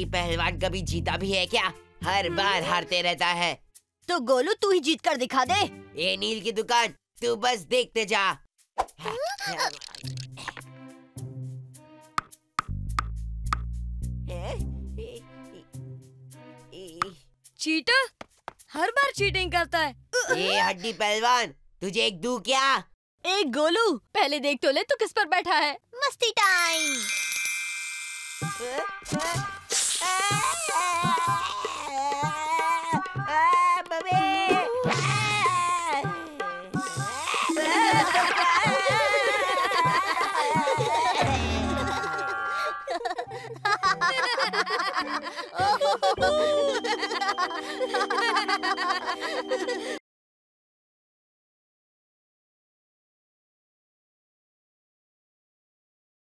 हड्डी पहलवान कभी जीता भी है क्या? हर बार हारते रहता है। तो गोलू तू ही जीत कर दिखा दे। ये नील की दुकान, तू बस देखते जा। चीटर हर बार चीटिंग करता है। ये हड्डी पहलवान, तुझे एक दूं क्या? एक गोलू, पहले देख तो ले तू किस पर बैठा है। मस्ती टाइम।